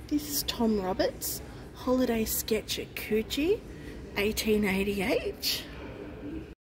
This is Tom Roberts, Holiday Sketch at Coogee, 1888.